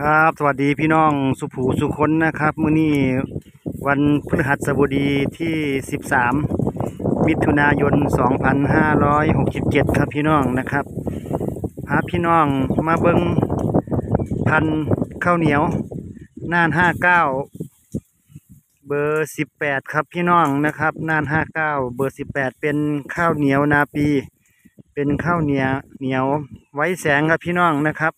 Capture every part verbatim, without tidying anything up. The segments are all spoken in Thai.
ครับสวัสดีพี่น้องสุภูสุคนนะครับมื้อนี้วันพฤหัสบดีที่สิบสามมิถุนายนสองพันห้าร้อยหกสิบเจ็ดครับพี่น้องนะครับพาพี่น้องมาเบิ้งพันข้าวเหนียวน่านห้าเก้าเบอร์สิบแปดครับพี่น้องนะครับน่านห้าเก้าเบอร์สิบแปดเป็นข้าวเหนียวนาปีเป็นข้าวเหนียวเหนียวไว้แสงครับพี่น้องนะครับ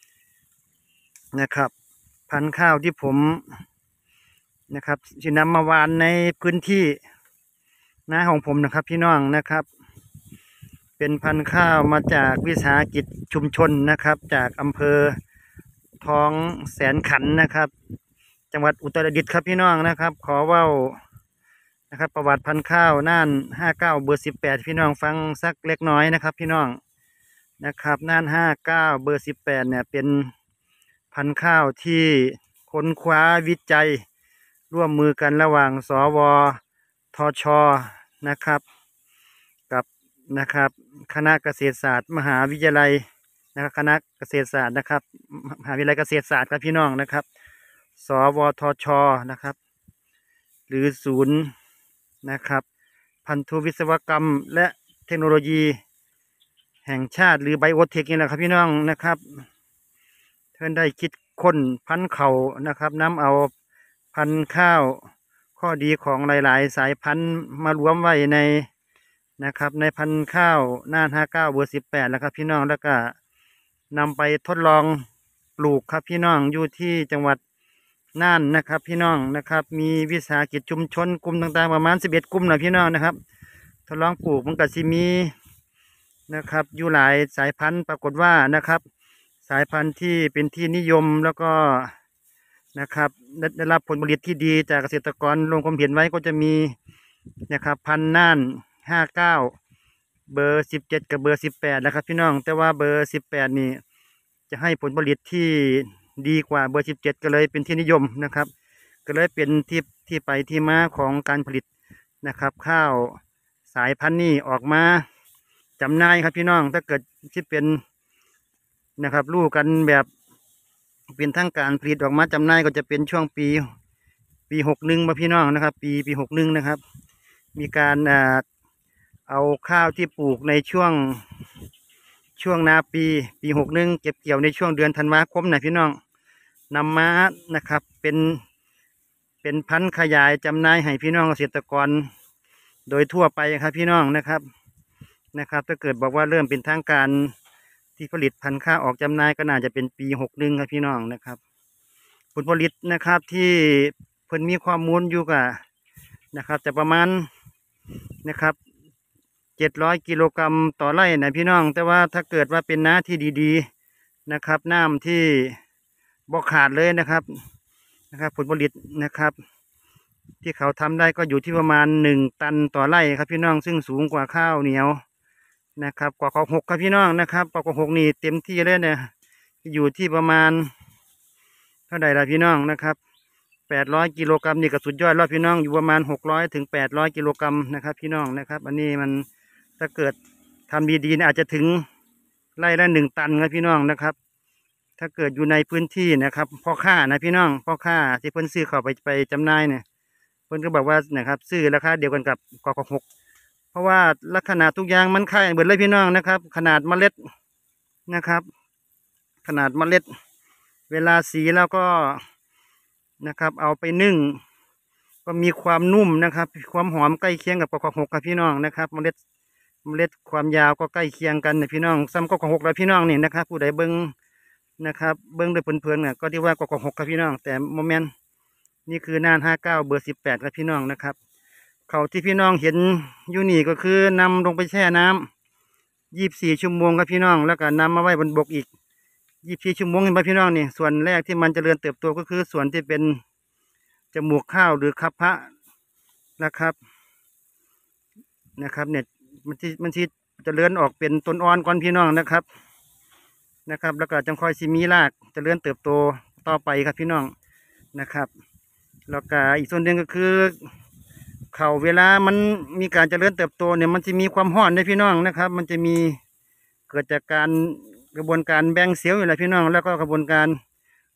นะครับพันธุ์ข้าวที่ผมนะครับจะนำมาหวานในพื้นที่นาของผมนะครับพี่น้องนะครับเป็นพันธุ์ข้าวมาจากวิสาหกิจชุมชนนะครับจากอำเภอท้องแสนขันนะครับจังหวัดอุตรดิตถ์ครับพี่น้องนะครับขอเว้านะครับประวัติพันธุ์ข้าวน่านห้าเก้าเบอร์สิบแปดพี่น้องฟังสักเล็กน้อยนะครับพี่น้องนะครับน่านห้าเก้าเบอร์สิบแปดเนี่ยเป็นพันธุ์ข้าวที่ค้นคว้าวิจัยร่วมมือกันระหว่างสวทชนะครับกับนะครับคณะเกษตรศาสตร์มหาวิทยาลัยนะครับคณะเกษตรศาสตร์นะครับมหาวิทยาลัยเกษตรศาสตร์ครับพี่น้องนะครับสวทชนะครับหรือศูนย์นะครับพันธุวิศวกรรมและเทคโนโลยีแห่งชาติหรือไบโอเทคนี่แหละครับพี่น้องนะครับเพื่อนได้คิดค้นพันธุ์เขานะครับนำเอาพันธุ์ข้าวข้อดีของหลายๆสายพันธุ์มารวมไว้ในนะครับในพันธุ์ข้าวน่านห้าเก้าเบอร์สิบแปดแล้วครับพี่น้องแล้วก็นำไปทดลองปลูกครับพี่น้องอยู่ที่จังหวัดน่านนะครับพี่น้องนะครับมีวิสาหกิจชุมชนกลุ่มต่างๆประมาณสิบเอ็ดกลุ่มนะพี่น้องนะครับทดลองปลูกมันก็สิมีนะครับอยู่หลายสายพันธุ์ปรากฏว่านะครับสายพันธุ์ที่เป็นที่นิยมแล้วก็นะครับได้ได้รับผลผลิตที่ดีจากเกษตรกรลงความเห็นไว้ก็จะมีนะครับพันธุ์น่านห้าเก้าเบอร์สิบเจ็ดกับเบอร์สิบแปดนะครับพี่น้องแต่ว่าเบอร์สิบแปดนี่จะให้ผลผลิตที่ดีกว่าเบอร์สิบเจ็ดก็เลยเป็นที่นิยมนะครับก็เลยเป็นที่ที่ไปที่มาของการผลิตนะครับข้าวสายพันธุ์นี้ออกมาจำหน่ายครับพี่น้องถ้าเกิดที่เป็นนะครับรู้กันแบบเป็นทางการผลิตออกมาจำหน่ายก็จะเป็นช่วงปีปีหกหนึ่งมาพี่น้องนะครับปีปีหกหนึ่งนะครับมีการอ่าเอาข้าวที่ปลูกในช่วงช่วงนาปีปีหกหนึ่งเก็บเกี่ยวในช่วงเดือนธันวาคมนะพี่น้องนำมานะครับเป็นเป็นพันธุ์ขยายจำหน่ายให้พี่น้องเกษตรกรโดยทั่วไปครับพี่น้องนะครับนะครับถ้าเกิดบอกว่าเริ่มเป็นทางการที่ผลิตพันธุ์ข้าวออกจำหน่ายก็น่าจะเป็นปีหกหนึ่งครับพี่น้องนะครับผลผลิตนะครับที่เพิ่นมีความมูลอยู่กับนะครับจะประมาณนะครับเจ็ดร้อยกิโลกรัมต่อไร่นะพี่น้องแต่ว่าถ้าเกิดว่าเป็นน้าที่ดีๆนะครับน้ำที่บ่ขาดเลยนะครับนะครับผลผลิตนะครับที่เขาทำได้ก็อยู่ที่ประมาณหนึ่งตันต่อไร่ครับพี่น้องซึ่งสูงกว่าข้าวเหนียวนะครับกว่าของหกครับพี่น้องนะครับกว่าของหกนี่เต็มที่เลยเนี่ยอยู่ที่ประมาณเท่าไหร่ล่ะพี่น้องนะครับแปดร้อยกิโลกรัมนี่ก็สุดยอดแล้วพี่น้องอยู่ประมาณหกร้อยถึงแปดร้อยกิโลกรัมนะครับพี่น้องนะครับอันนี้มันถ้าเกิดทำดีๆนะอาจจะถึงไร่ละหนึ่งตันครับพี่น้องนะครับถ้าเกิดอยู่ในพื้นที่นะครับพ่อค้านะพี่น้องพ่อค้าที่เพิ่นซื้อเข้าไปไปจำหน่ายเนี่ยเพิ่นก็บอกว่านะครับซื้อราคาเดียวกันกับกอกหกเพราะว่าลักษณะทุกอย่างมันคล้ายเหมือนเลยพี่น้องนะครับขนาดเมล็ดนะครับขนาดเมล็ดเวลาสีแล้วก็นะครับเอาไปนึ่งก็มีความนุ่มนะครับความหอมใกล้เคียงกับกอกหกครับพี่น้องนะครับเมล็ดเมล็ดความยาวก็ใกล้เคียงกันนะพี่น้องซ้ำกอกหกแล้วพี่น้องนี่นะครับผู้ใดเบิ้งนะครับเบิ้งโดยเพลินๆเนี่ยก็ที่ว่ากอกหกครับพี่น้องแต่โมเมนต์นี่คือน่านห้าเก้าเบอร์สิบแปดครับพี่น้องนะครับเขาที่พี่น้องเห็นอยู่นี่ก็คือนำลงไปแช่น้ำยี่สิบสี่ชั่วโมงครับพี่น้องแล้วก็นำมาไว้บนบกอีกยี่สิบสี่ชั่วโมงเห็นไหมพี่น้องนี่ส่วนแรกที่มันจเจริญเติบโตก็คือส่วนที่เป็นจมูกข้าวหรือคับพระนะครับนะครับเนี่ยมันที่มันที่จเจริญออกเป็นต้นอ่อนก่อนพี่น้องนะครับนะครับแล้วก็จังค่อยสิมีรากจเจริญเติบโตต่อไปครับพี่น้องนะครับแล้วก็อีกส่วนหนึ่งก็คือเขาเวลามันมีการเจริญเติบโตเนี่ยมันจะมีความร้อนในพี่น้องนะครับมันจะมีเกิดจากการกระบวนการแบ่งเซลล์อยู่แหละพี่น้องแล้วก็กระบวนการ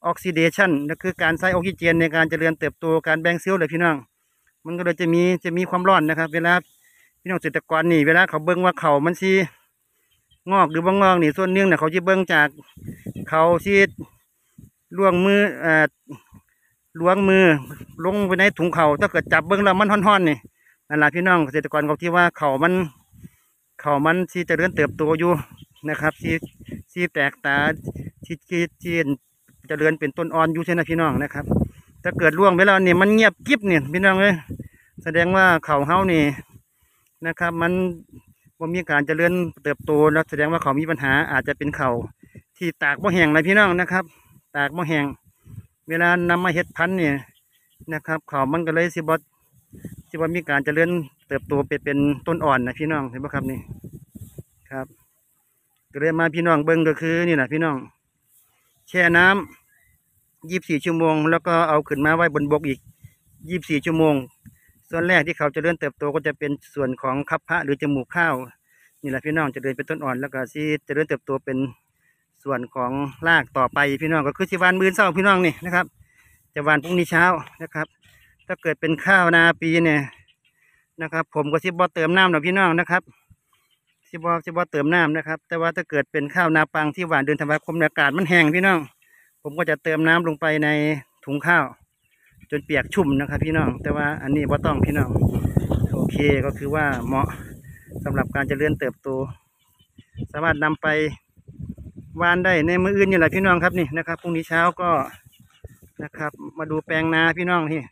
ออกซิเดชันก็คือการใช้ออกซิเจนในการเจริญเติบโตการแบ่งเซลล์เลยพี่น้องมันก็เลยจะมีจะมีความร้อนนะครับเวลาพี่น้องเกษตรกรนี่เวลาเขาเบิ่งว่าเขามันซีงอกหรือบ่งอกนี่ส่วนหนึ่งเนี่ยเขาจะเบิ่งจากเขาซีล่วงมือเอ่อล้วงมือลงไปในถุงเขาถ้าเกิดจับเบิ่งแล้วมันห่อนๆนี่นั่นแหละพี่น้องเกษตรกรเขาที่ว่าเขามันเขามันซีเจริญเติบโตอยู่นะครับซีซีแตกตาซีซีซีเจริญเป็นต้นอ่อนอยู่ใช่ไหมพี่น้องนะครับถ้าเกิดล่วงไปแล้วเนี่ยมันเงียบกิ๊บเนี่ยพี่น้องเลยแสดงว่าเขาเฮานี่นะครับมันว่ามีการเจริญเติบโตแล้วแสดงว่าเขามีปัญหาอาจจะเป็นเขาที่ตากบ่แห้งเลยพี่น้องนะครับตากบ่แห้งเวลานำมาเฮ็ดพันธุ์เนี่ยนะครับเขามันก็เลยสิบสิบมีการเจริญเติบโตเป็นเป็นต้นอ่อนนะพี่น้องเห็นไหมครับนี่ครับก็เลยมาพี่น้องเบิ้งก็คือนี่แหละพี่น้องแช่น้ำยี่สิบสี่ชั่วโมงแล้วก็เอาขึ้นมาไว้บนบกอีกยี่สิบสี่ชั่วโมงส่วนแรกที่เขาจะเริ่มเติบโตก็จะเป็นส่วนของคัพพะหรือจมูกข้าวนี่แหละพี่น้องจะเดินเป็นต้นอ่อนแล้วก็ที่จะเริ่มเติบโตเป็นส่วนของรากต่อไปพี่น้องก็คือสิวานมื้อเช้าพี่น้องนี่นะครับจะวานพรุ่งนี้เช้านะครับถ้าเกิดเป็นข้าวนาปีเนี่ยนะครับผมก็สิบ่เติมน้ำหรอกพี่น้องนะครับสิบ่สิบ่เติมน้ำนะครับแต่ว่าถ้าเกิดเป็นข้าวนาปังที่หวานเดือนธันวาคมอากาศมันแห้งพี่น้องผมก็จะเติมน้ำลงไปในถุงข้าวจนเปียกชุ่มนะครับพี่น้องแต่ว่าอันนี้ว่าต้องพี่น้องโอเคก็คือว่าเหมาะสำหรับการเจริญเติบโตสามารถนำไปวานได้ในมื้ออื่นนี่แหละพี่น้องครับนี่นะครับพรุ่งนี้เช้าก็นะครับมาดูแปลงนาพี่น้องนี่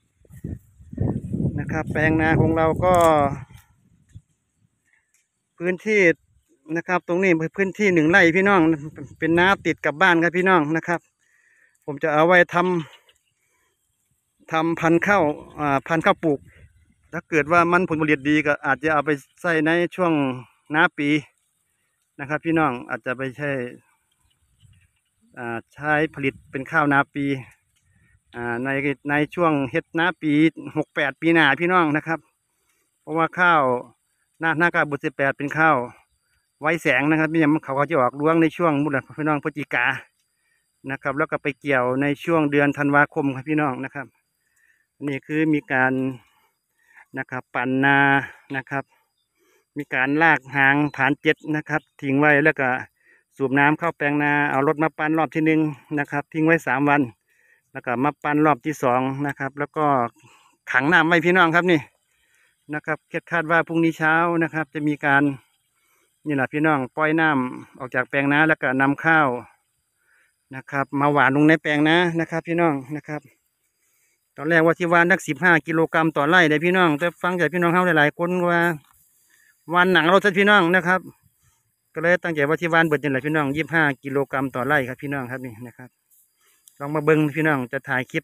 นะครับแปลงนาของเราก็พื้นที่นะครับตรงนี้พื้นที่หนึ่งไร่พี่น้องเป็นนาติดกับบ้านครับพี่น้องนะครับผมจะเอาไว้ทำทำพันธุ์ข้าวอ่าพันธุ์ข้าวปลูกถ้าเกิดว่ามันผลผลิตดีก็อาจจะเอาไปใส่ในช่วงหน้าปีนะครับพี่น้องอาจจะไปใช้อ่าใช้ผลิตเป็นข้าวนาปีอ่าในในช่วงเฮ็ดนาปีหกแปดปีหน้าพี่น้องนะครับเพราะว่าข้าวหน้าหน้ากาบุตรสิบแปดเป็นข้าวไว้แสงนะครับนี่มันเขาก็จะออกรวงในช่วงมุดพี่น้องพฤศจิกานะครับแล้วก็ไปเกี่ยวในช่วงเดือนธันวาคมครับพี่น้องนะครับนี่คือมีการนะครับปั่นนานะครับมีการลากหางฐานเจ็ดนะครับทิ้งไว้แล้วก็สูบน้ำเข้าแปลงนาเอารถมาปั่นรอบที่หนึ่งนะครับทิ้งไว้สามวันแล้วก็มาปั่นรอบที่สองนะครับแล้วก็ขังน้ำไว้พี่น้องครับนี่นะครับคาดว่าพรุ่งนี้เช้านะครับจะมีการนี่แหละพี่น้องปล่อยน้ำออกจากแปลงนาแล้วก็นำข้าวนะครับมาหวานลงในแปลงนานะครับพี่น้องนะครับตอนแรกว่าที่วานนักสิบห้ากิโลกรัมต่อไร่เลยพี่น้องแต่ฟังจากพี่น้องเขาหลายๆคนว่าวันหนังเราจะพี่น้องนะครับก็เลยตั้งใจว่าที่วานเบิดนี่แหละพี่น้องยี่สิบห้ากิโลกรัมต่อไร่ครับพี่น้องครับนี่นะครับลองมาเบิ้งพี่น้องจะถ่ายคลิป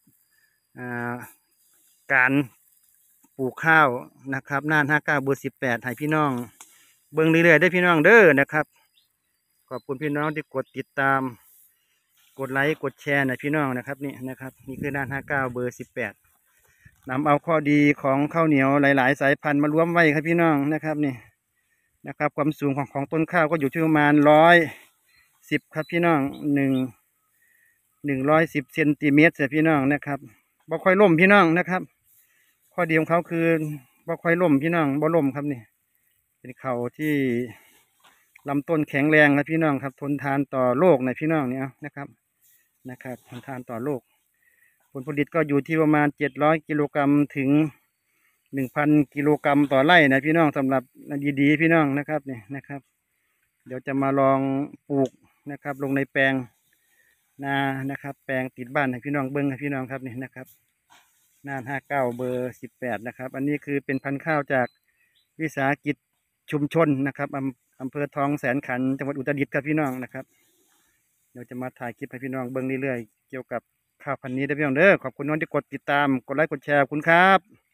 การปลูกข้าวนะครับน่านห้าเก้าเบอร์สิบแปดให้พี่น้องเบิ้งเรื่อยๆได้พี่น้องเด้อนะครับขอบคุณพี่น้องที่กดติดตามกดไลค์กดแชร์นะพี่น้องนะครับนี่นะครับนี่คือน่านห้าเก้าเบอร์สิบแปดนำเอาข้อดีของข้าวเหนียวหลายๆสายพันธุ์มารวมไว้ครับพี่น้องนะครับนี่นะครับความสูงของของต้นข้าวก็อยู่ที่ประมาณร้อยสิบครับพี่น้องหนึ่งหนึ่งร้อยสิบเซนติเมตรพี่น้องนะครับบ่ค่อยล่มพี่น้องนะครับข้อดีของเขาคือบ่ค่อยล่มพี่น้องบ่ล่มครับนี่เป็นเขาที่ลำต้นแข็งแรงนะพี่น้องครับทนทานต่อโรคในพี่น้องเนี่ยนะครับนะครับทนทานต่อโรคผลผลิตก็อยู่ที่ประมาณเจ็ดร้อยกิโลกรัมถึงหนึ่งพันกิโลกรัมต่อไร่นะพี่น้องสำหรับดีๆพี่น้องนะครับเนี่ยนะครับเดี๋ยวจะมาลองปลูกนะครับลงในแปลงนานะครับแปลงติดบ้านให้พี่น้องเบิ้งให้พี่น้องครับนี่นะครับน่านห้าเก้าเบอร์สิบแปดนะครับอันนี้คือเป็นพันธุ์ข้าวจากวิสาหกิจชุมชนนะครับอำอำเภอทองแสนขันธ์จังหวัดอุตรดิตถ์ครับพี่น้องนะครับเดี๋ยวจะมาถ่ายคลิปให้พี่น้องเบิ้งเรื่อยๆเกี่ยวกับข้าวพันธุ์นี้ได้พี่น้องเด้อขอบคุณน้องที่กดติดตามกดไลค์กดแชร์คุณครับ